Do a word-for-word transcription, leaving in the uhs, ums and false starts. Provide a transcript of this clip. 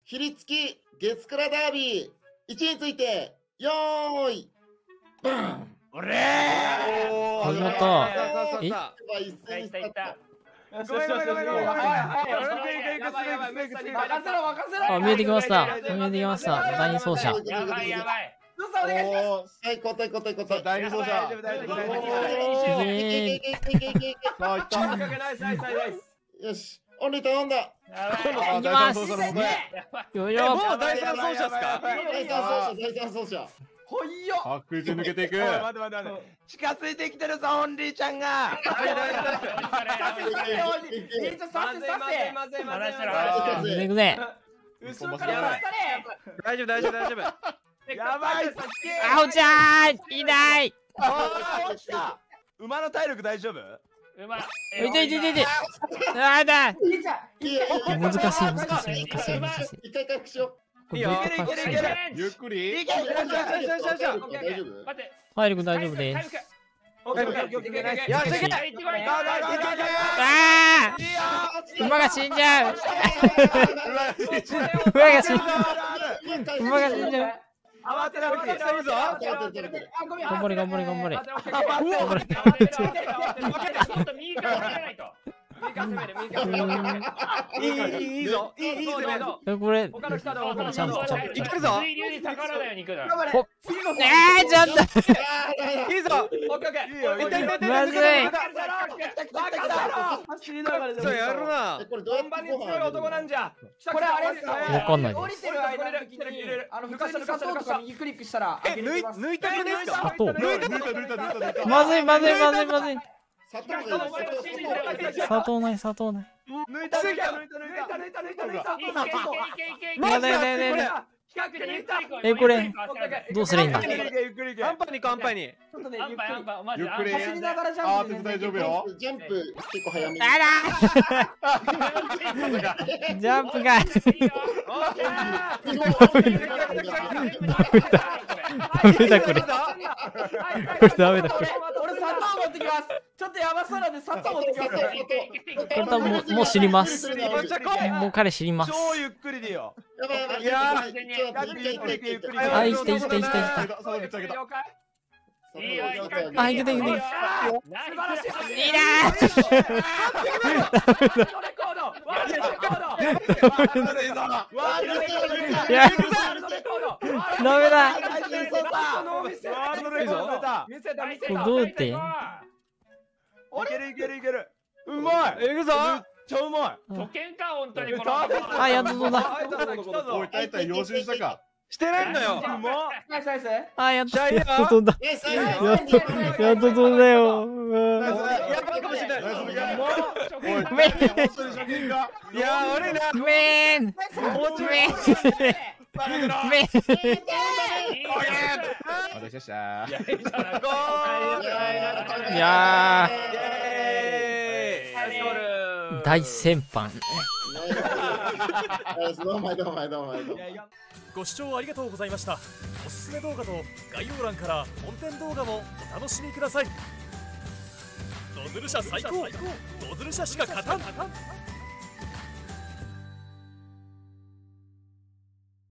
ひりつき月倉ダービーいちについて、よーいバン。 おれー。 始まった。 え一斉にスタート。 ごめんごめんごめんごめん。 あ、見えてきました。見えてきました。第二走者。 やばいやばい。 はい、交代交代交代。 第二走者。 よし、オンリー頼んだ。 行きます。よいよ。 もう第三走者ですか？ 第三走者、第三走者。 ほいよ。 確実に抜けていく。 待って待って待って。近づいてきてるぞ、オンリーちゃんが。 行くぜ。 大丈夫大丈夫大丈夫。やばい。 あおちゃんいない。 あ落ちた。馬の体力大丈夫？馬。 いていていていて。あだ。難しい難しい難しい難しい。 一回回復しよいいよ。いけるいけるいける。 ゆっくり。 いけるいける。 う。大丈夫？ 体力大丈夫です。 オッケーオッケーオッケーオッケー。よしいけ。 ああ。馬が死んじゃう。馬が死んじゃう。馬が死んじゃう。 慌てなくていいぞ。 頑張れ頑張れ頑張れ。 いいいいぞ。いいいいぞ。 これ。 他の人だ。 ジャンプジャンプ。 いけるぞ。 水流に逆らうように行くの。 ええちょっと。 いいぞ。オッケーオッケー。いいよ。 まずい。 そうやるな。 これどうやってご飯あげるの？ 男なんじゃ。 これあれですよ。 わかんない降りてる間にあの普通に砂糖とか右クリックしたらえ抜い抜いたくですか？ 砂糖。 抜いた抜いた抜いた抜いた。 まずいまずいまずいまずい。 砂糖がいい。 砂糖ない砂糖ない。 抜いた抜いた抜いた抜いた抜いた抜いた抜いた。 やだやだやだやだ。えこれどうすりゃいいんだ。 カンパニーカンパニー。 ちょっとねゆっくりゆっくり。 走りながらジあー、 ャンプで大丈夫よ。 ジャンプ結構早めに。 あら。ジャンプが。ダメだこれ。これダメだこれ。 俺砂糖持ってきます。ちょっとやばそうなんで砂糖持ってきます。 これ多分もうもう知ります。もう彼知ります。 超ゆっくりでよ。 やばいやばい。 いやー、 あ生きて生きて生きて生きて。あ生きて生きて。いいな。いやダメだ。これどうやって？ いけるいけるいける。うまい。いくぞ。めっちゃうまい。 都県か本当にこの。 あやっとそうだ。 おい、大体養子したか。 してないんだよ。 ナイスナイス。 あやっとやっと飛んだ。やっとやっと飛んだよ。 やばいかもしれない。 ごめん。 いいや悪いな。 ごめん。ごめん。ごめん。 私でした。 ゴール。 いやー。 大先輩。 どうもどうもどうもどうも。 ご視聴ありがとうございました。おすすめ動画と概要欄から本編動画もお楽しみください。ドズル社最高、ドズル社しか勝たん。